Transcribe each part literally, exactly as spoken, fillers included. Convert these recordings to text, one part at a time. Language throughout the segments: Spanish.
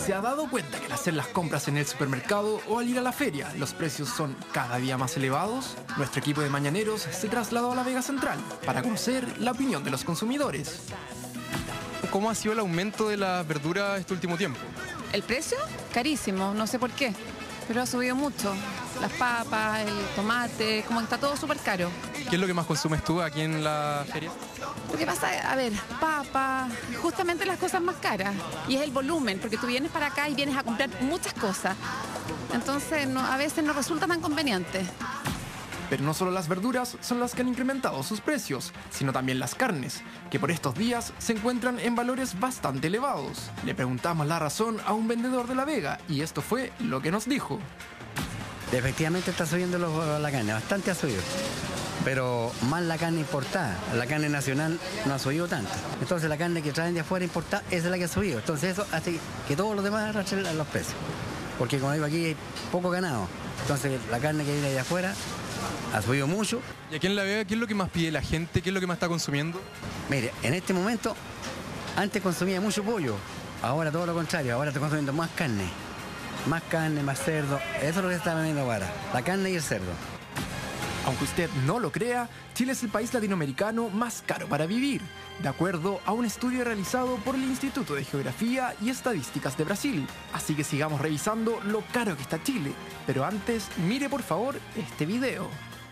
¿Se ha dado cuenta que al hacer las compras en el supermercado o al ir a la feria, los precios son cada día más elevados? Nuestro equipo de mañaneros se trasladó a la Vega Central para conocer la opinión de los consumidores. ¿Cómo ha sido el aumento de las verduras este último tiempo? ¿El precio? Carísimo, no sé por qué, pero ha subido mucho. Las papas, el tomate, como que está todo súper caro. ¿Qué es lo que más consumes tú aquí en la feria? Lo que pasa, a ver, papas, justamente las cosas más caras. Y es el volumen, porque tú vienes para acá y vienes a comprar muchas cosas. Entonces, no, a veces no resulta tan conveniente. Pero no solo las verduras son las que han incrementado sus precios, sino también las carnes, que por estos días se encuentran en valores bastante elevados. Le preguntamos la razón a un vendedor de La Vega y esto fue lo que nos dijo. Efectivamente está subiendo los, la carne, bastante ha subido. Pero más la carne importada, la carne nacional no ha subido tanto. Entonces la carne que traen de afuera importada, esa es la que ha subido. Entonces eso hace que todos los demás arrastren los precios. Porque como digo aquí hay poco ganado. Entonces la carne que viene de afuera ha subido mucho. ¿Y aquí en La Vega qué es lo que más pide la gente? ¿Qué es lo que más está consumiendo? Mire, en este momento, antes consumía mucho pollo. Ahora todo lo contrario, ahora estoy consumiendo más carne. Más carne, más cerdo. Eso es lo que se está vendiendo ahora. La carne y el cerdo. Aunque usted no lo crea, Chile es el país latinoamericano más caro para vivir, de acuerdo a un estudio realizado por el Instituto de Geografía y Estadísticas de Brasil. Así que sigamos revisando lo caro que está Chile. Pero antes, mire por favor este video.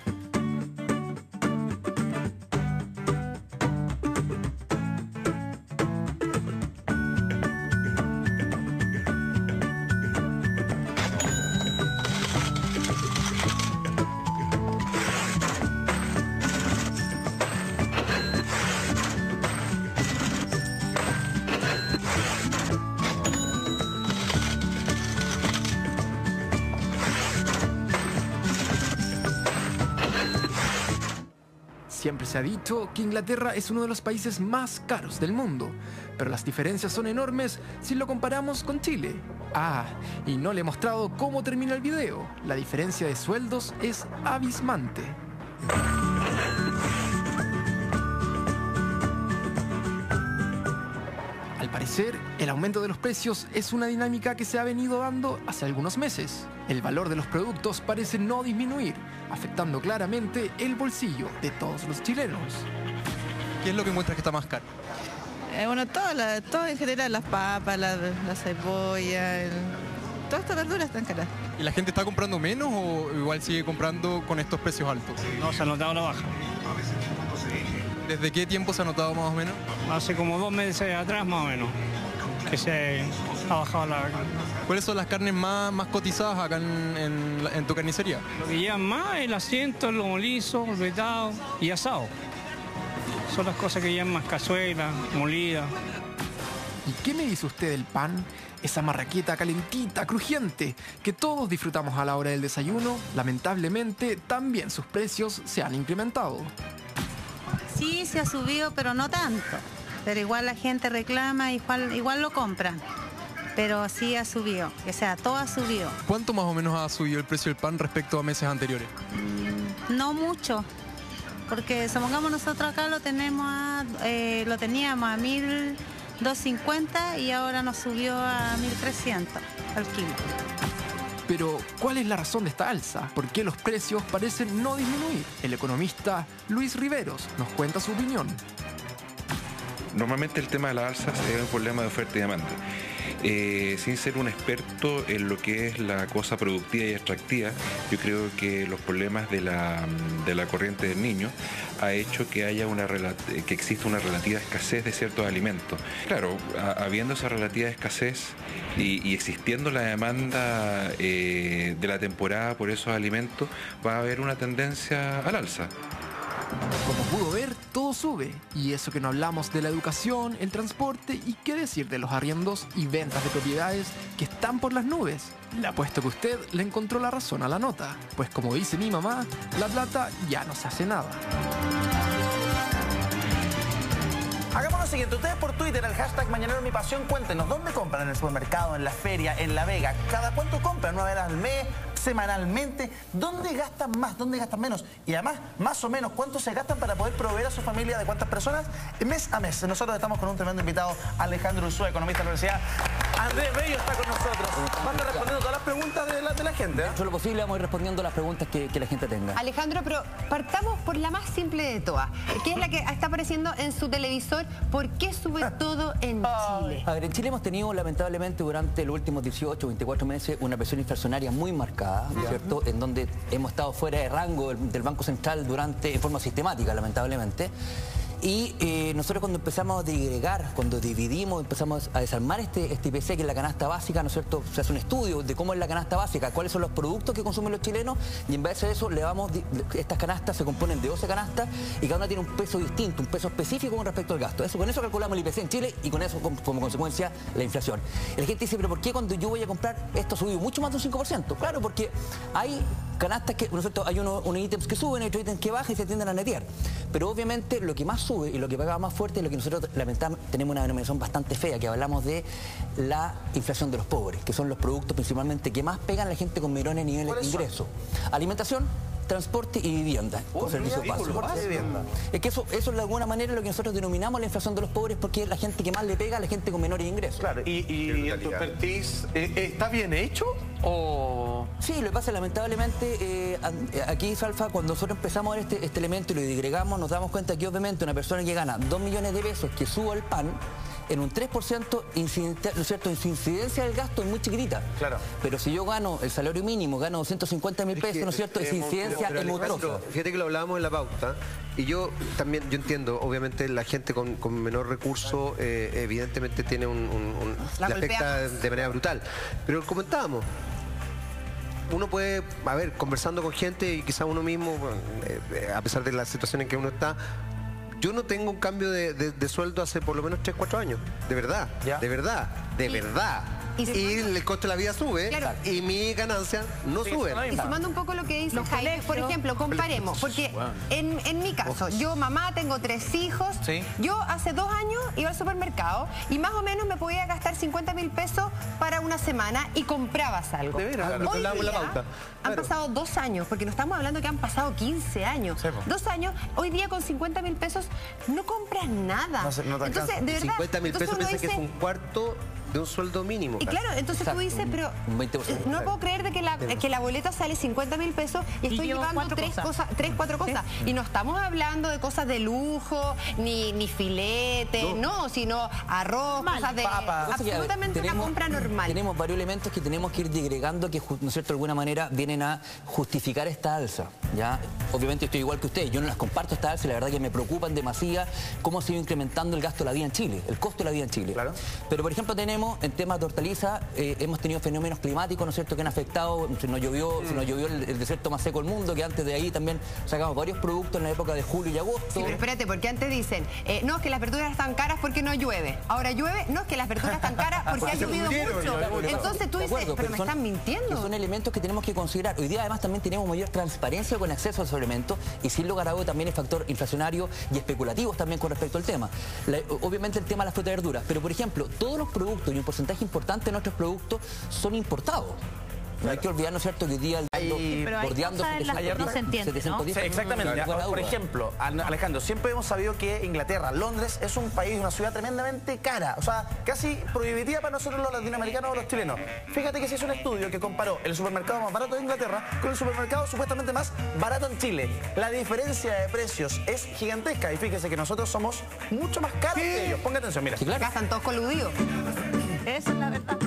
Siempre se ha dicho que Inglaterra es uno de los países más caros del mundo, pero las diferencias son enormes si lo comparamos con Chile. Ah, y no le he mostrado cómo termina el video. La diferencia de sueldos es abismante. Al parecer, el aumento de los precios es una dinámica que se ha venido dando hace algunos meses. El valor de los productos parece no disminuir, afectando claramente el bolsillo de todos los chilenos. ¿Qué es lo que muestra que está más caro? Eh, bueno, todo, la, todo en general, las papas, la, la cebolla, el, todas estas verduras están caras. ¿Y la gente está comprando menos o igual sigue comprando con estos precios altos? No, se ha notado una baja. ¿Desde qué tiempo se ha notado más o menos? Hace como dos meses atrás más o menos que se ha bajado la... ¿Cuáles son las carnes más, más cotizadas acá en, en, en tu carnicería? Lo que llevan más es el asiento, el lomo liso, el vetado y asado. Son las cosas que llevan más, cazuela, molida. ¿Y qué me dice usted del pan? Esa marraqueta calentita, crujiente, que todos disfrutamos a la hora del desayuno. Lamentablemente, también sus precios se han incrementado. Sí, se ha subido, pero no tanto. Pero igual la gente reclama, igual, igual lo compran. Pero sí ha subido, o sea, todo ha subido. ¿Cuánto más o menos ha subido el precio del pan respecto a meses anteriores? Mm, no mucho, porque supongamos nosotros acá lo tenemos a, eh, lo teníamos a mil doscientos cincuenta y ahora nos subió a mil trescientos al kilo. Pero, ¿cuál es la razón de esta alza? ¿Por qué los precios parecen no disminuir? El economista Luis Riveros nos cuenta su opinión. Normalmente el tema de la alza es un problema de oferta y demanda. Eh, sin ser un experto en lo que es la cosa productiva y extractiva, yo creo que los problemas de la, de la corriente del Niño ha hecho que haya una que exista una relativa escasez de ciertos alimentos. Claro, a, habiendo esa relativa escasez y, y existiendo la demanda eh, de la temporada por esos alimentos, va a haber una tendencia al alza. Como pudo ver, todo sube. Y eso que no hablamos de la educación, el transporte y qué decir de los arriendos y ventas de propiedades que están por las nubes. Le apuesto que usted le encontró la razón a la nota. Pues como dice mi mamá, la plata ya no se hace nada. Hagamos lo siguiente, ustedes por Twitter, el hashtag Mañanero Mi Pasión, cuéntenos dónde compran, en el supermercado, en la feria, en La Vega, cada cuánto compran, una vez al mes, semanalmente, dónde gastan más, dónde gastan menos y además, más o menos, cuánto se gastan para poder proveer a su familia de cuántas personas mes a mes. Nosotros estamos con un tremendo invitado, Alejandro Ursúa, economista de la Universidad Andrés Bello está con nosotros. Va a estar respondiendo todas las preguntas de la, de la gente. ¿eh? Todo lo posible vamos a ir respondiendo las preguntas que, que la gente tenga. Alejandro, pero partamos por la más simple de todas, que es la que está apareciendo en su televisor. ¿Por qué sube todo en Chile? A ver, en Chile hemos tenido lamentablemente durante los últimos dieciocho, veinticuatro meses una presión inflacionaria muy marcada, ¿no es cierto? En donde hemos estado fuera de rango del, del Banco Central durante, en forma sistemática, lamentablemente. Y eh, nosotros cuando empezamos a digregar, cuando dividimos, empezamos a desarmar este, este I P C, que es la canasta básica, ¿no es cierto? Se hace un estudio de cómo es la canasta básica, cuáles son los productos que consumen los chilenos, y en base a eso le vamos, estas canastas se componen de doce canastas y cada una tiene un peso distinto, un peso específico con respecto al gasto. Eso, con eso calculamos el I P C en Chile y con eso como, como consecuencia la inflación. La gente dice, pero ¿por qué cuando yo voy a comprar esto ha subido mucho más de un cinco por ciento? Claro, porque hay canastas que, ¿no es cierto? Hay unos, unos ítems que suben, hay otros ítems que bajan y se tienden a netear. Pero obviamente lo que más sube y lo que paga más fuerte es lo que nosotros lamentablemente tenemos una denominación bastante fea, que hablamos de la inflación de los pobres, que son los productos principalmente que más pegan a la gente con menores niveles de ingreso. Alimentación, transporte y vivienda, con oh, servicios básicos. Es que eso, eso es de alguna manera lo que nosotros denominamos la inflación de los pobres, porque es la gente que más le pega a la gente con menores ingresos. Claro, y, y en tu expertise, ¿está bien hecho o...? Sí, lo que pasa lamentablemente, eh, aquí, Salfa, cuando nosotros empezamos a ver este, este elemento y lo digregamos, nos damos cuenta que obviamente una persona que gana dos millones de pesos que suba el pan, en un tres por ciento, incidente, ¿no es cierto? En su incidencia del gasto es muy chiquitita. Claro. Pero si yo gano el salario mínimo, gano doscientos cincuenta mil pesos, ¿no es cierto? Esa incidencia es muy grosa. Fíjate que lo hablábamos en la pauta, y yo también, yo entiendo, obviamente la gente con, con menor recurso eh, evidentemente tiene un... un, un le afecta de manera brutal. Pero comentábamos, uno puede, a ver, conversando con gente y quizá uno mismo, bueno, eh, a pesar de la situación en que uno está, yo no tengo un cambio de, de, de sueldo hace por lo menos tres, cuatro años. De verdad, ¿ya? de verdad, de y, verdad. Y, y el costo de la vida sube, claro, y mi ganancia no sí, sube. Y sumando un poco lo que dice Jaime, por ejemplo, comparemos, porque en, en mi caso, yo mamá, tengo tres hijos, ¿sí? Yo hace dos años iba al supermercado y más o menos me podía gastar cincuenta mil pesos para una semana y comprabas algo. De veras, claro. Hoy día, la pauta. Han claro. pasado dos años, porque no estamos hablando que han pasado quince años. Sí, dos años, hoy día con cincuenta mil pesos no compras nada. No, no te entonces, de verdad, cincuenta mil pesos piensa que es un cuarto de un sueldo mínimo. Y claro, entonces exacto, tú dices, pero no puedo creer de que la, que la boleta sale cincuenta mil pesos y estoy y llevando tres, cosas. Cosas, tres, cuatro cosas. ¿Sí? Y no estamos hablando de cosas de lujo, ni, ni filete, no, no sino arroz, mal, cosas de... Papa. Absolutamente tenemos, una compra normal. Tenemos varios elementos que tenemos que ir digregando que, ¿no es cierto?, de alguna manera vienen a justificar esta alza. ¿Ya? Obviamente estoy igual que ustedes, yo no las comparto esta alza y la verdad que me preocupan demasiado cómo se ha ido incrementando el gasto de la vida en Chile, el costo de la vida en Chile. Claro. Pero por ejemplo tenemos, en temas de hortaliza, eh, hemos tenido fenómenos climáticos, ¿no es cierto?, que han afectado, se nos llovió, mm. se nos llovió el, el desierto más seco del mundo, que antes de ahí también sacamos varios productos en la época de julio y agosto. Sí, pero espérate, porque antes dicen, eh, no, es que las verduras están caras porque no llueve. Ahora llueve, no, es que las verduras están caras porque, porque ha llovido mucho. Entonces tú dices, acuerdo, pero, pero me son, están mintiendo. Son elementos que tenemos que considerar. Hoy día además también tenemos mayor transparencia con acceso a esos elementos y sin lugar a dudas también es factor inflacionario y especulativos también con respecto al tema. La, obviamente el tema de las frutas y verduras, pero por ejemplo, todos los productos y un porcentaje importante de nuestros productos son importados. No hay que olvidar, ¿no es cierto?, que hoy día el dando, bordeando no se entiende, ¿no? Sí, exactamente. Ya, por ejemplo, Alejandro, siempre hemos sabido que Inglaterra, Londres, es un país, una ciudad tremendamente cara. O sea, casi prohibitiva para nosotros los latinoamericanos o los chilenos. Fíjate que se hizo un estudio que comparó el supermercado más barato de Inglaterra con el supermercado supuestamente más barato en Chile. La diferencia de precios es gigantesca. Y fíjese que nosotros somos mucho más caros que ellos. Ponga atención, mira. Sí, claro. Acá están todos coludidos. Esa es la verdad.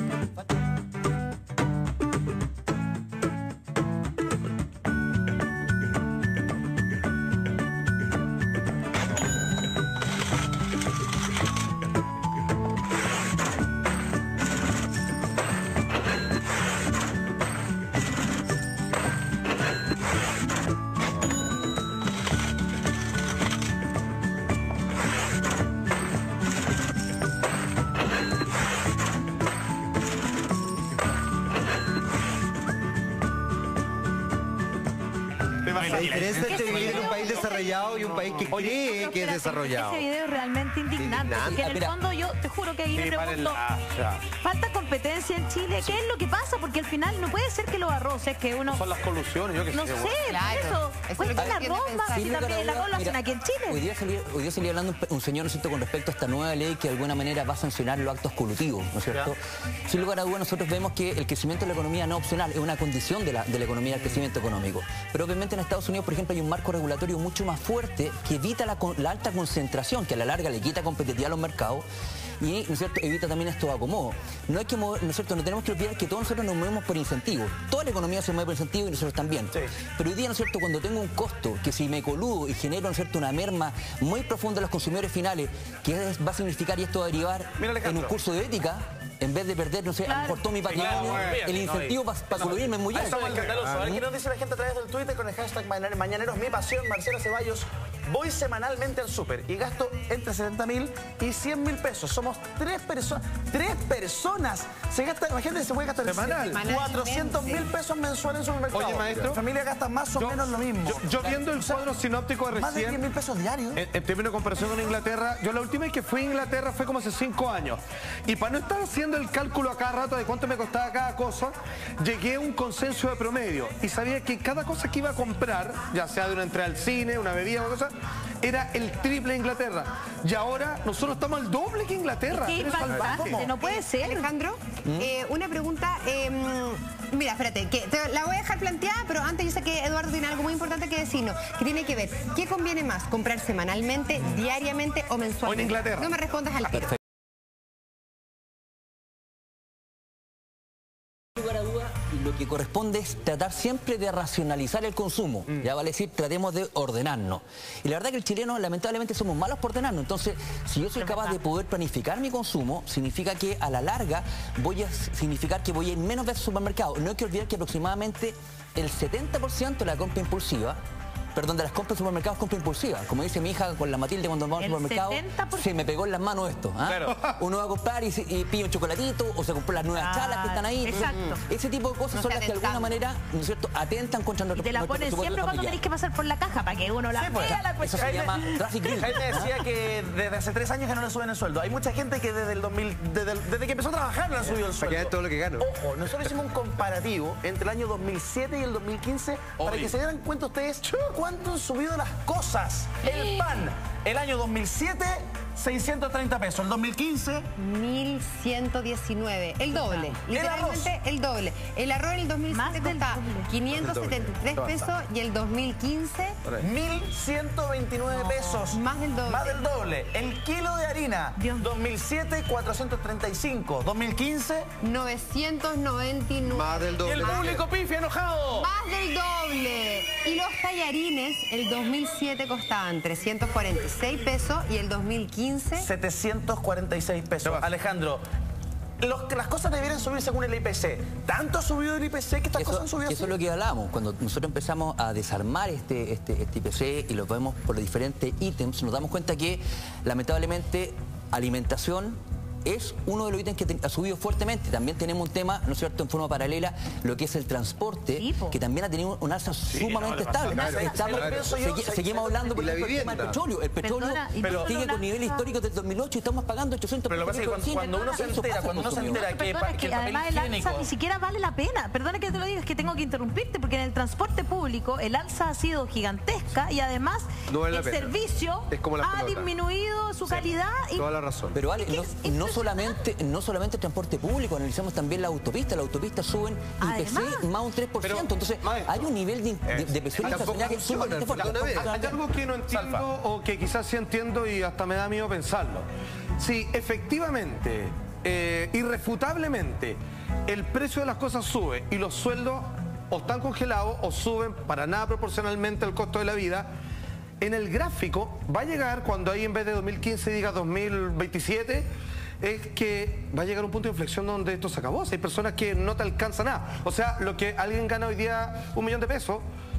La diferencia entre vivir en un país desarrollado y un país que cree que es desarrollado. Ese video es realmente indignante, porque en el fondo yo te juro que ahí me pregunto, falta competencia en Chile, ¿qué es lo que pasa? Porque al final no puede ser que los arroces que uno... Son las colusiones, yo que no sé. No sé, claro. eso. Eso Cuesta es el arroz más, si también el arroz lo hacen aquí en Chile. Hoy día salía, hoy día salía hablando un, un señor, ¿no es cierto?, con respecto a esta nueva ley que de alguna manera va a sancionar los actos colutivos, ¿no es cierto? Ya. Sin lugar a dudas, nosotros vemos que el crecimiento de la economía no es opcional, es una condición de la, de la economía, el crecimiento económico. Pero obviamente en Estados Unidos, por ejemplo, hay un marco regulatorio mucho más fuerte que evita la, la alta concentración, que a la larga le quita competitividad a los mercados y, ¿no es cierto?, evita también estos acomodos. No hay que mover, ¿no es cierto?, no tenemos que olvidar que todos nosotros nos movemos por incentivos. Toda la economía se mueve por incentivos y nosotros también. Sí. Pero hoy día, ¿no es cierto?, cuando tengo un costo que si me coludo y genero, ¿no es cierto?, una merma muy profunda en los consumidores finales, que va a significar y esto va a derivar en un curso de ética, en vez de perder, no sé, claro, a lo mejor todo mi patrimonio, claro, el incentivo para pa coludirme es muy alto. Estamos escandalosos. A ver qué nos dice la gente a través del Twitter con el hashtag Mañaneros Mi Pasión, Marcela Ceballos. Voy semanalmente al súper y gasto entre setenta mil y cien mil pesos. Somos tres personas. Tres personas. Se gasta, imagínate, se puede gastar semanal. cuatrocientos mil pesos mensuales en supermercado. Oye, maestro. La familia gasta más o yo, menos lo mismo. Yo, yo viendo el cuadro sinóptico de recién... Más de diez mil pesos diarios. En, en términos de comparación con Inglaterra, yo la última vez que fui a Inglaterra fue como hace cinco años. Y para no estar haciendo el cálculo a cada rato de cuánto me costaba cada cosa, llegué a un consenso de promedio. Y sabía que cada cosa que iba a comprar, ya sea de una entrada al cine, una bebida, una cosa, era el triple de Inglaterra. Y ahora nosotros estamos al doble que Inglaterra. Es que es bastante, no puede ser. Alejandro, ¿Mm? eh, una pregunta. Eh, mira, espérate, que te la voy a dejar planteada, pero antes yo sé que Eduardo tiene algo muy importante que decirnos, que tiene que ver, ¿qué conviene más? ¿Comprar semanalmente, diariamente o mensualmente? O en Inglaterra. No me respondas al tiro. Lo que corresponde es tratar siempre de racionalizar el consumo. Mm. Ya vale decir, tratemos de ordenarnos. Y la verdad que el chileno, lamentablemente, somos malos por ordenarnos. Entonces, si yo soy capaz de poder planificar mi consumo, significa que a la larga voy a significar que voy a ir menos veces al supermercado. No hay que olvidar que aproximadamente el setenta por ciento de la compra impulsiva, perdón, de las compras de supermercados, compra impulsiva. Como dice mi hija con la Matilde cuando vamos al supermercado, setenta por ciento se me pegó en las manos esto. ¿ah? Claro. Uno va a comprar y, y pide un chocolatito o se compró las nuevas ah, chalas que están ahí. Exacto. Ese tipo de cosas no son las que de alguna manera, ¿no es cierto?, atentan contra nuestro. Y te la ponen siempre cuando tenés que pasar por la caja para que uno la sí, vea la cuestión. Eso se llama traffic green. Jaime decía que desde hace tres años que no le suben el sueldo. Hay mucha gente que desde el dos mil, desde, el, desde que empezó a trabajar le han subido el sueldo. Para que todo lo que gano. Ojo, nosotros hicimos un comparativo entre el año dos mil siete y el dos mil quince Oye. para que se dieran cuenta ustedes cuánto han subido las cosas. El pan, el año dos mil siete, seiscientos treinta pesos. El dos mil quince, mil ciento diecinueve. El doble. Literalmente el doble. El arroz en el dos mil siete costaba quinientos setenta y tres pesos y el dos mil quince, mil ciento veintinueve pesos. Más del doble. Más del doble. El kilo de harina, Dios. dos mil siete, cuatrocientos treinta y cinco. dos mil quince, novecientos noventa y nueve. Más del doble. Y el público pifia enojado. Más del doble. Y los tallarines, el dos mil siete costaban trescientos cuarenta y seis pesos y el dos mil quince... setecientos cuarenta y seis pesos. Alejandro, los, las cosas debieran subir según el I P C. ¿Tanto ha subido el I P C que estas eso, cosas han subido? Eso así? Es lo que hablamos. Cuando nosotros empezamos a desarmar este, este, este I P C y lo vemos por los diferentes ítems, nos damos cuenta que, lamentablemente, alimentación es uno de los ítems que ha subido fuertemente. También tenemos un tema, ¿no es cierto?, en forma paralela, lo que es el transporte, sí, que también ha tenido un alza sí, sumamente no, estable. Claro, Estamos, claro. segui, seguimos hablando, por ejemplo, del tema del petróleo. El petróleo Perdona, pero, sigue con nivel histórico del dos mil ocho y estamos pagando ochocientos Pero lo que pasa es que cuando, cuando uno se entera, cuando uno se entera que, Perdona, que, que además el alza ni siquiera vale la pena. Perdona que te lo diga, es que tengo que interrumpirte, porque en el transporte público el alza ha sido gigantesca y además no vale el servicio ha disminuido su sí, calidad. Y toda la razón. Pero Ale, no, no solamente... No solamente el transporte público, analizamos también la autopista. Las autopistas suben I P C más un tres por ciento. Pero, entonces, maestro, hay un nivel de, de, de presión inflacionaria sumamente fuerte. Hay algo que no entiendo Salva. o que quizás sí entiendo y hasta me da miedo pensarlo. Si efectivamente, eh, irrefutablemente, el precio de las cosas sube y los sueldos o están congelados o suben para nada proporcionalmente al costo de la vida, en el gráfico va a llegar cuando ahí en vez de dos mil quince diga dos mil veintisiete, es que va a llegar un punto de inflexión donde esto se acabó. O sea, hay personas que no te alcanzan nada. O sea, lo que alguien gana hoy día un millón de pesos,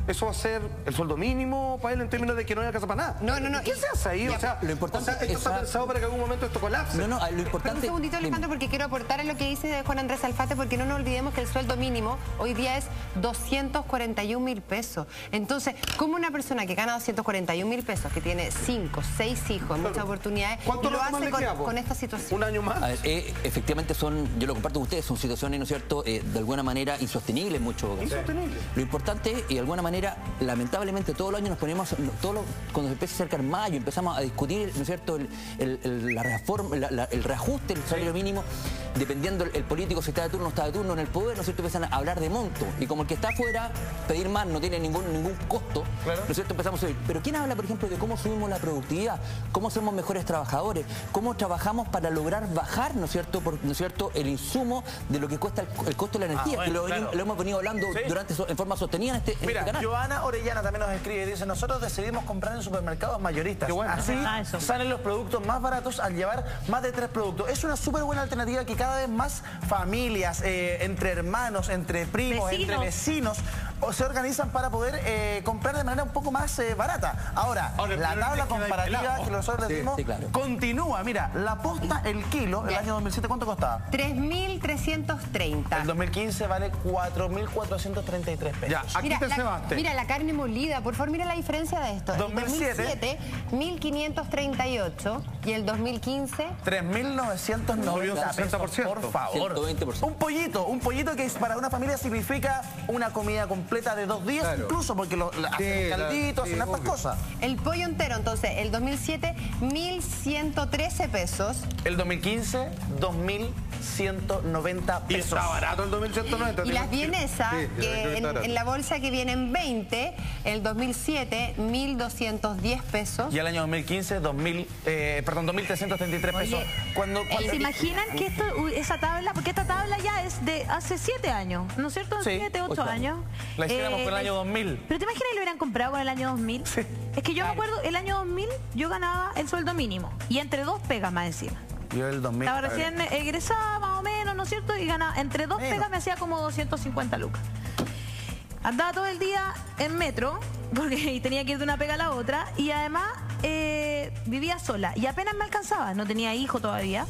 eso va a ser el sueldo mínimo para él en términos de que no haya casa para nada. No, no, no. ¿Qué se hace ahí? Ya, o sea, lo importante o sea, esto esa... está pensado para que en algún momento esto colapse. No, no, lo importante... Un segundito, Alejandro, porque quiero aportar a lo que dice Juan Andrés Alfate, porque no nos olvidemos que el sueldo mínimo hoy día es doscientos cuarenta y un mil pesos. Entonces, ¿cómo una persona que gana doscientos cuarenta y un mil pesos, que tiene cinco, seis hijos, muchas oportunidades, ¿cuánto lo más hace le con, queda, po? con esta situación? ¿Un año más? A ver, eh, efectivamente son, yo lo comparto con ustedes, son situaciones, ¿no es cierto?, eh, de alguna manera insostenibles en muchos casos. Insostenible. Lo importante es, y de alguna manera, lamentablemente todos los años nos ponemos, todos los, cuando se empieza a acercar mayo, empezamos a discutir, ¿no es cierto?, el, el, el, la reforma, la, la, el reajuste del salario mínimo, dependiendo el, el político si está de turno o está de turno en el poder, ¿no es cierto?, empiezan a hablar de monto. Y como el que está afuera, pedir más no tiene ningún, ningún costo, claro. ¿No es cierto?, empezamos a subir. Pero ¿quién habla, por ejemplo, de cómo subimos la productividad? ¿Cómo somos mejores trabajadores? ¿Cómo trabajamos para lograr bajar, ¿no es cierto?, por, ¿no es cierto?, el insumo de lo que cuesta el, el costo de la energía, ah, bueno, que lo, claro. lo hemos venido hablando ¿Sí? durante en forma sostenida en este, en Mira, este canal. Joana Orellana también nos escribe y dice, nosotros decidimos comprar en supermercados mayoristas. Bueno. Así ah, salen los productos más baratos al llevar más de tres productos. Es una súper buena alternativa que cada vez más familias, eh, entre hermanos, entre primos, vecinos. entre vecinos, o se organizan para poder eh, comprar de manera un poco más eh, barata. Ahora, Ahora la tabla comparativa que nosotros sí, decimos sí, claro. continúa. Mira, la posta, el kilo, el año dos mil siete, ¿cuánto costaba? tres mil trescientos treinta. El dos mil quince vale cuatro mil cuatrocientos treinta y tres pesos. Ya, aquí mira, te la, cebaste. Mira, la carne molida, por favor, mira la diferencia de esto. dos mil siete. El dos mil siete, mil quinientos treinta y ocho y el dos mil quince... tres mil novecientos noventa pesos, por favor. ciento veinte por ciento. Un pollito, un pollito que para una familia significa una comida completa de dos días, claro. incluso porque lo, lo sí, hacen calditos, sí, hacen estas cosas. El pollo entero, entonces, el dos mil siete, mil ciento trece pesos. El dos mil quince, dos mil ciento noventa pesos. Y está barato el dos mil ciento noventa. Y las vienesas, sí, que en, en la bolsa que vienen veinte, el dos mil siete, mil doscientos diez pesos. Y el año dos mil quince, dos mil, eh, perdón, dos mil trescientos treinta y tres pesos. Oye, cuando, cuando... ¿Se imaginan que esto, esa tabla, porque esta tabla ya es de hace siete años, ¿no es cierto? Sí, siete, ocho años. La hiciéramos eh, con el año dos mil. ¿Pero te imaginas que lo hubieran comprado con el año dos mil? Sí. Es que yo claro. me acuerdo, el año dos mil yo ganaba el sueldo mínimo y entre dos pegas más encima. Yo el dos mil. Estaba recién egresada más o menos, ¿no es cierto? Y ganaba, entre dos menos. pegas me hacía como doscientos cincuenta lucas. Andaba todo el día en metro, porque tenía que ir de una pega a la otra, y además eh, vivía sola, y apenas me alcanzaba, no tenía hijo todavía,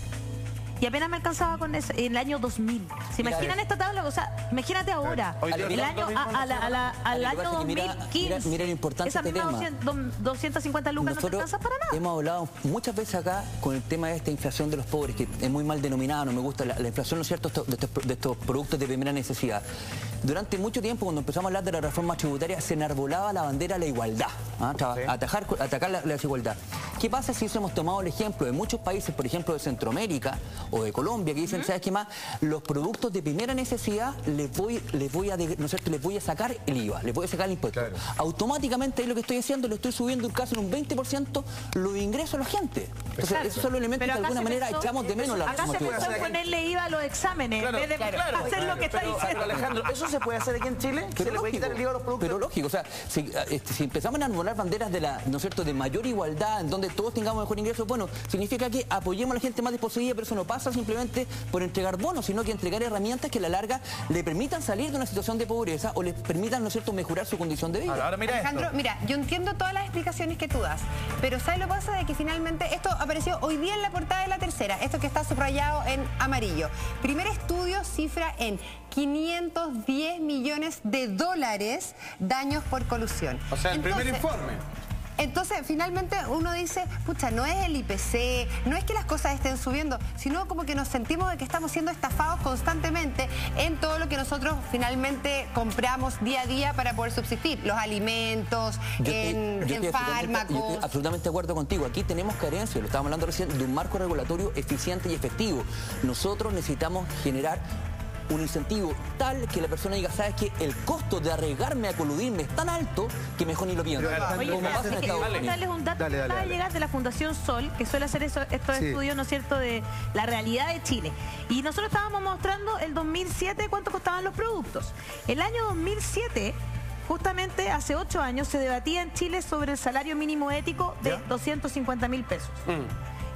y apenas me alcanzaba con eso, en el año dos mil. ¿Se imaginan mira, esta tabla? O sea, imagínate ahora, el año, a, a la, a la, al año dos mil quince, mira, mira lo importante esa este misma tema. doscientas cincuenta lucas Nosotros no te alcanza para nada. Hemos hablado muchas veces acá con el tema de esta inflación de los pobres, que es muy mal denominada, no me gusta la, la inflación, ¿no es cierto?, de estos, de estos productos de primera necesidad. Durante mucho tiempo, cuando empezamos a hablar de la reforma tributaria, se enarbolaba la bandera de la igualdad, ¿ah? sí. atajar, atacar la, la desigualdad. ¿Qué pasa si hemos tomado el ejemplo de muchos países, por ejemplo de Centroamérica o de Colombia, que dicen, uh-huh. ¿sabes qué más? Los productos de primera necesidad les voy, les voy a, ¿no es cierto?, les voy a sacar el I V A, les voy a sacar el impuesto. Claro. Automáticamente, ahí lo que estoy haciendo, le estoy subiendo un caso en un veinte por ciento los ingresos a la gente. Entonces, Exacto. esos son los elementos que de alguna manera pensó, echamos de menos la reforma tributaria. Acá se pensó ponerle I V A a los exámenes, claro, en vez de claro, hacer claro, lo que pero, está diciendo. Pero Alejandro, ¿eso se puede hacer aquí en Chile? Pero ¿Se le puede quitar el I V A a los productos? Pero lógico, o sea, si, este, si empezamos a enarbolar banderas de la, ¿no es cierto?, de mayor igualdad, en donde todos tengamos mejor ingreso, bueno, significa que apoyemos a la gente más desposeída, pero eso no pasa simplemente por entregar bonos, sino que entregar herramientas que a la larga le permitan salir de una situación de pobreza o les permitan, ¿no es cierto?, mejorar su condición de vida. Ahora, ahora mira Alejandro, esto. mira, yo entiendo todas las explicaciones que tú das, pero ¿sabes lo que pasa? De que finalmente esto apareció hoy día en la portada de La Tercera, esto que está subrayado en amarillo. Primer estudio cifra en quinientos diez millones de dólares daños por colusión. O sea, el Entonces, primer informe. Entonces, finalmente uno dice, pucha, no es el I P C, no es que las cosas estén subiendo, sino como que nos sentimos de que estamos siendo estafados constantemente en todo lo que nosotros finalmente compramos día a día para poder subsistir. Los alimentos, yo en, te, yo en fármacos. Yo estoy absolutamente de acuerdo contigo. Aquí tenemos carencia, lo estábamos hablando recién, de un marco regulatorio eficiente y efectivo. Nosotros necesitamos generar un incentivo tal que la persona diga, sabes que el costo de arriesgarme a coludirme es tan alto que mejor ni lo pienso. Oye, como pasa en Estados Unidos. Darles un dato que acaba de llegar de la Fundación Sol, que suele hacer eso, estos sí. estudios, ¿no es cierto?, de la realidad de Chile. Y nosotros estábamos mostrando el dos mil siete cuánto costaban los productos. El año dos mil siete, justamente hace ocho años, se debatía en Chile sobre el salario mínimo ético de ¿Ya? doscientos cincuenta mil pesos. Mm.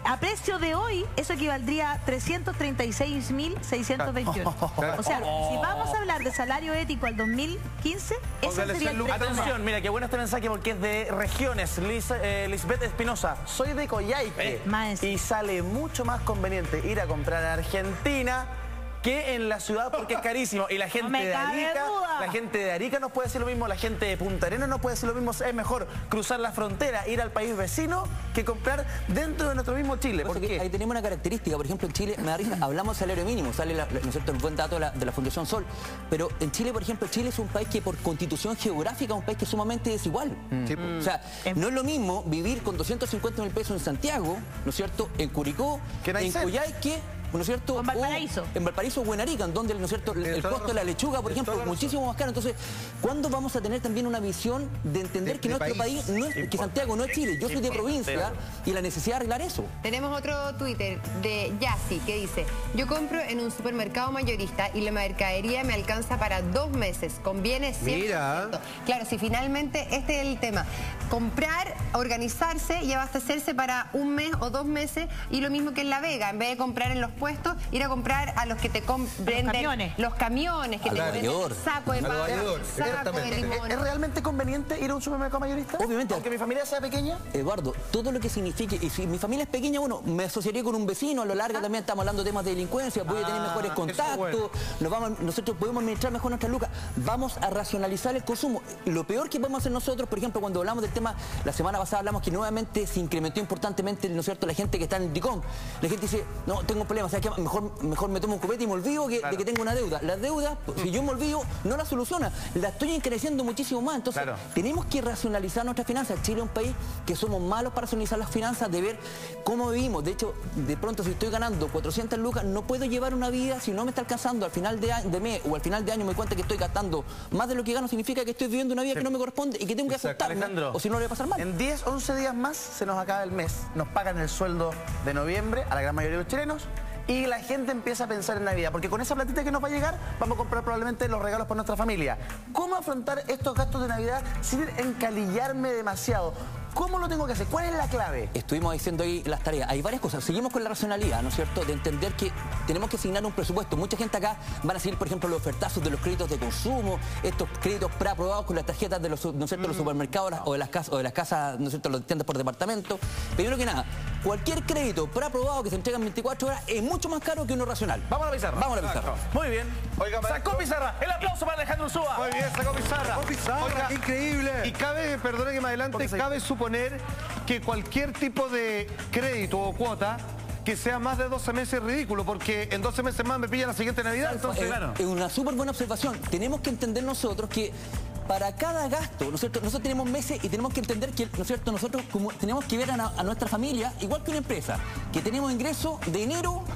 a precio de hoy, eso equivaldría a trescientos treinta y seis mil seiscientos veintiocho. O sea, si vamos a hablar de salario ético al dos mil quince, ese sería el precio. Atención, mira, qué bueno este mensaje porque es de regiones. Liz, eh, Lisbeth Espinosa, soy de Coyhaique eh, y sale mucho más conveniente ir a comprar a Argentina que en la ciudad porque es carísimo. Y la gente no de Arica, la gente de Arica nos puede decir lo mismo, la gente de Punta Arenas nos puede decir lo mismo. Es mejor cruzar la frontera, ir al país vecino, que comprar dentro de nuestro mismo Chile. ¿Por qué? Ahí tenemos una característica, por ejemplo, en Chile, me da risa, hablamos de salario mínimo, sale la, ¿no es cierto?, el buen dato de la, de la Fundación Sol, pero en Chile, por ejemplo, Chile es un país que por constitución geográfica es un país que es sumamente desigual. Mm. O sea, no es lo mismo vivir con doscientos cincuenta mil pesos en Santiago, ¿no es cierto?, en Curicó, en Coyhaique, ¿no es cierto? O en Valparaíso. O en Valparaíso o en Arica, en donde, ¿no es cierto?, el, el costo de la lechuga, por ejemplo, es muchísimo más caro. Entonces, ¿cuándo vamos a tener también una visión de entender de, que de nuestro país, país no es, que Santiago no es Chile? Yo soy de provincia y la necesidad de arreglar eso. Tenemos otro Twitter de Yassi que dice: yo compro en un supermercado mayorista y la mercadería me alcanza para dos meses. Conviene cien por ciento. Mira. Claro, si finalmente este es el tema. Comprar, organizarse y abastecerse para un mes o dos meses, y lo mismo que en La Vega, en vez de comprar en los puestos, ir a comprar a los que te venden los camiones, los camiones que al te venden el saco de papa, saco de limón. ¿Es realmente conveniente ir a un supermercado mayorista? Obviamente. Aunque mi familia sea pequeña. Eduardo, todo lo que signifique, y si mi familia es pequeña, bueno, me asociaría con un vecino, a lo largo ah. también estamos hablando de temas de delincuencia, voy a tener mejores contactos, bueno. nos vamos, nosotros podemos administrar mejor nuestras lucas, vamos a racionalizar el consumo. Lo peor que podemos hacer nosotros, por ejemplo, cuando hablamos del tema, la semana pasada hablamos que nuevamente se incrementó importantemente, ¿no es cierto?, la gente que está en el DICOM. La gente dice, no, tengo problemas, ¿sabes qué? Mejor, mejor me tomo un copete y me olvido que, claro. de que tengo una deuda. La deuda, si yo me olvido, no la soluciona. La estoy encareciendo muchísimo más. Entonces, claro. tenemos que racionalizar nuestras finanzas. Chile es un país que somos malos para racionalizar las finanzas, de ver cómo vivimos. De hecho, de pronto, si estoy ganando cuatrocientas lucas, no puedo llevar una vida si no me está alcanzando al final de, de mes o al final de año me doy cuenta que estoy gastando más de lo que gano, significa que estoy viviendo una vida sí. que no me corresponde y que tengo que aceptarme, Alejandro, o si no le voy a pasar mal. En diez, once días más se nos acaba el mes. Nos pagan el sueldo de noviembre a la gran mayoría de los chilenos. Y la gente empieza a pensar en Navidad, porque con esa platita que nos va a llegar, vamos a comprar probablemente los regalos para nuestra familia. ¿Cómo afrontar estos gastos de Navidad sin encalillarme demasiado? ¿Cómo lo tengo que hacer? ¿Cuál es la clave? Estuvimos diciendo ahí las tareas. Hay varias cosas. Seguimos con la racionalidad, ¿no es cierto?, de entender que tenemos que asignar un presupuesto. Mucha gente acá van a seguir, por ejemplo, los ofertazos de los créditos de consumo, estos créditos preaprobados con las tarjetas de los, ¿no es cierto?, mm. los supermercados o de las casas, o de las casas, ¿no es cierto?, los tiendas por departamento. Primero que nada, cualquier crédito preaprobado que se entrega en veinticuatro horas es mucho más caro que uno racional. Vamos a la pizarra. Vamos a la pizarra. Muy bien. Oiga, sacó pizarra. El aplauso para Alejandro Ursúa. Muy bien, sacó pizarra. Sacó pizarra. Oiga, increíble. Y cabe, perdone que me adelante, cabe suponer que cualquier tipo de crédito o cuota que sea más de doce meses es ridículo, porque en doce meses más me pilla la siguiente Navidad. Entonces, es, claro. es una súper buena observación. Tenemos que entender nosotros que para cada gasto, ¿no es cierto?, nosotros tenemos meses y tenemos que entender que, ¿no es cierto?, nosotros como tenemos que ver a, a nuestra familia, igual que una empresa, que tenemos ingresos de enero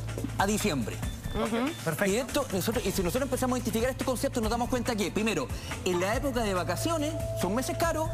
a diciembre. Uh-huh. Perfecto. Y, esto, nosotros, y si nosotros empezamos a identificar estos conceptos, nos damos cuenta que, primero, en la época de vacaciones son meses caros.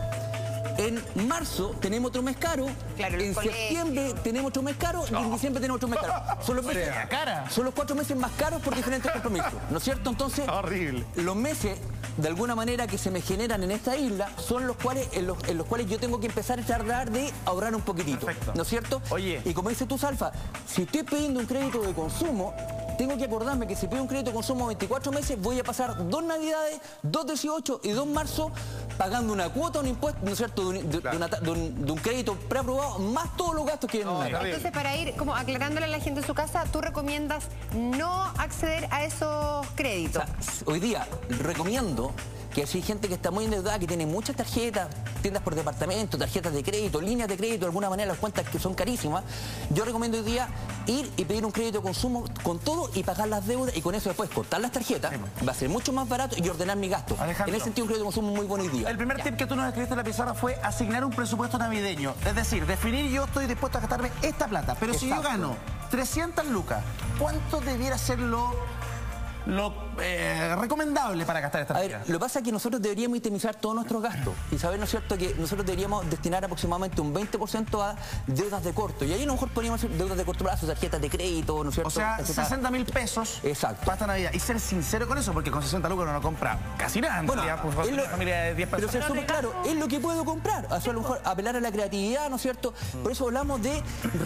En marzo tenemos otro mes caro, claro, en septiembre tenemos otro mes caro y en diciembre tenemos otro mes caro. Son los, meses, son los cuatro meses más caros por diferentes compromisos, ¿no es cierto? Entonces, horrible. Los meses, de alguna manera, que se me generan en esta isla son los cuales, en los, en los cuales yo tengo que empezar a tratar de ahorrar un poquitito, perfecto, ¿no es cierto? Oye. Y como dices tú, Salfa, si estoy pidiendo un crédito de consumo, tengo que acordarme que si pido un crédito de consumo de veinticuatro meses, voy a pasar dos Navidades, dos dieciocho y dos marzo pagando una cuota, un impuesto, ¿no es cierto?, de un, de, claro. de, una, de, un, de un crédito preaprobado, más todos los gastos que vienen. No, entonces, para ir como aclarándole a la gente en su casa, ¿tú recomiendas no acceder a esos créditos? O sea, hoy día recomiendo que si hay gente que está muy endeudada, que tiene muchas tarjetas, tiendas por departamento, tarjetas de crédito, líneas de crédito, de alguna manera las cuentas que son carísimas, yo recomiendo hoy día ir y pedir un crédito de consumo con todo y pagar las deudas, y con eso después cortar las tarjetas, va a ser mucho más barato y ordenar mi gasto. Alejandro, en ese sentido un crédito de consumo muy bueno hoy día. El primer ya. tip que tú nos escribiste en la pizarra fue asignar un presupuesto navideño, es decir, definir yo estoy dispuesto a gastarme esta plata, pero exacto, si yo gano trescientas lucas, ¿cuánto debiera ser lo lo eh, recomendable para gastar esta energía? A ver, lo que pasa es que nosotros deberíamos itemizar todos nuestros gastos y saber, ¿no es cierto?, que nosotros deberíamos destinar aproximadamente un veinte por ciento a deudas de corto. Y ahí a lo mejor podríamos hacer deudas de corto plazo, tarjetas de crédito, ¿no es cierto? O sea, sesenta mil pesos. Exacto. Para esta Navidad. Y ser sincero con eso, porque con sesenta lucas uno no compra casi nada. Bueno, ya, pues, es lo, una familia de diez personas. Pero ser súper claro, es lo que puedo comprar. O sea, a lo mejor apelar a la creatividad, ¿no es cierto? Mm. Por eso hablamos de,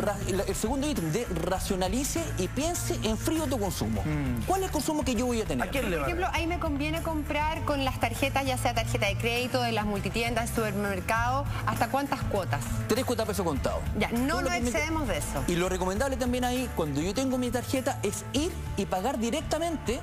el segundo ítem, de racionalice y piense en frío tu consumo. Mm. ¿Cuál es el consumo que yo voy a tener? ¿A quién le va? Por ejemplo, ahí me conviene comprar con las tarjetas, ya sea tarjeta de crédito, de las multitiendas, supermercado, ¿hasta cuántas cuotas? Tres cuotas peso contado. Ya, no nos excedemos me... de eso. Y lo recomendable también ahí, cuando yo tengo mi tarjeta, es ir y pagar directamente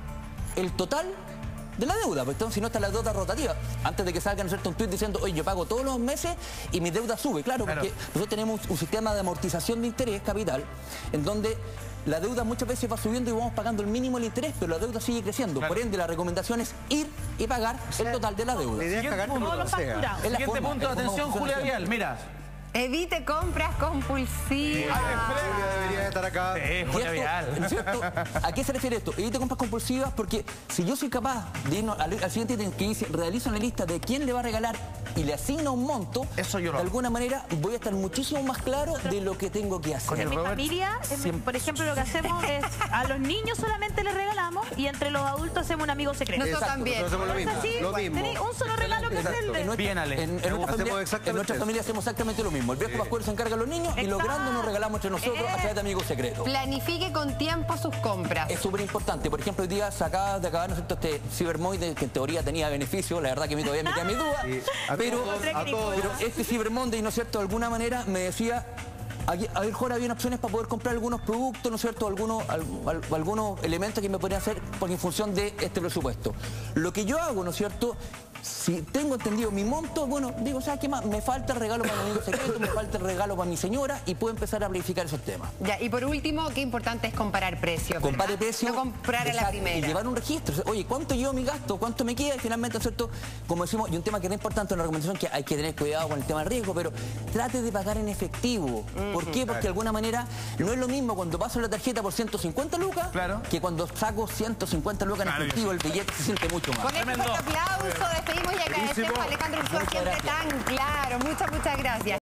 el total de la deuda, porque entonces si no está la deuda rotativa, antes de que salga, ¿no es cierto?, un tuit diciendo, oye, yo pago todos los meses y mi deuda sube. Claro, claro, porque nosotros tenemos un sistema de amortización de interés capital, en donde la deuda muchas veces va subiendo y vamos pagando el mínimo del interés, pero la deuda sigue creciendo. Claro. Por ende, la recomendación es ir y pagar el total de la deuda. La idea es pagar todo lo sea. Siguiente punto, atención, Julia Vial, mira. Evite compras compulsivas. Julia debería estar acá. Sí, Julia Vial. ¿No es cierto? ¿A qué se refiere esto? Evite compras compulsivas porque si yo soy capaz de irnos al, al siguiente ítem que dice, realizo una lista de quién le va a regalar y le asigna un monto, eso yo lo de alguna manera voy a estar muchísimo más claro de lo que tengo que hacer. En mi familia, en, por ejemplo, lo que hacemos es a los niños solamente les regalamos y entre los adultos hacemos un amigo secreto. Nosotros también. Nosotros lo mismo. Así, lo mismo. Tenéis un solo regalo que hacerle. En nuestra, en, en, nuestra familia, en nuestra familia hacemos exactamente lo mismo. El viejo Pascual se encarga a los niños. Exacto. Y los grandes nos regalamos entre nosotros eh. a través de amigos secretos. Planifique con tiempo sus compras. Es súper importante. Por ejemplo, hoy día se acaba de acabar, ¿no es cierto?, este Cyber Monday, que en teoría tenía beneficio. La verdad que a mí todavía me queda mi duda. Sí. Pero, pero este Cyber Monday, ¿no es cierto?, de alguna manera me decía... A lo mejor había opciones para poder comprar algunos productos, ¿no es cierto?, algunos, al, al, algunos elementos que me podrían hacer por en función de este presupuesto. Lo que yo hago, ¿no es cierto?, si tengo entendido mi monto, bueno, digo, ¿sabes qué más? Me falta el regalo para mi amigo secreto, me falta el regalo para mi señora y puedo empezar a planificar esos temas. Ya, y por último, qué importante es comparar precios. Compare precios. No comprar a la primera. Y llevar un registro. Oye, ¿cuánto llevo mi gasto? ¿Cuánto me queda? Y finalmente, ¿no es cierto?, como decimos, y un tema que es importante, una recomendación que hay que tener cuidado con el tema del riesgo, pero trate de pagar en efectivo. Mm-hmm. ¿Por qué? Porque de alguna manera no es lo mismo cuando paso la tarjeta por ciento cincuenta lucas, claro, que cuando saco ciento cincuenta lucas en claro, efectivo, el billete se siente mucho más. Con este fuerte aplauso despedimos y agradecemos a Alejandro Ursúa, siempre tan claro. Muchas, muchas gracias.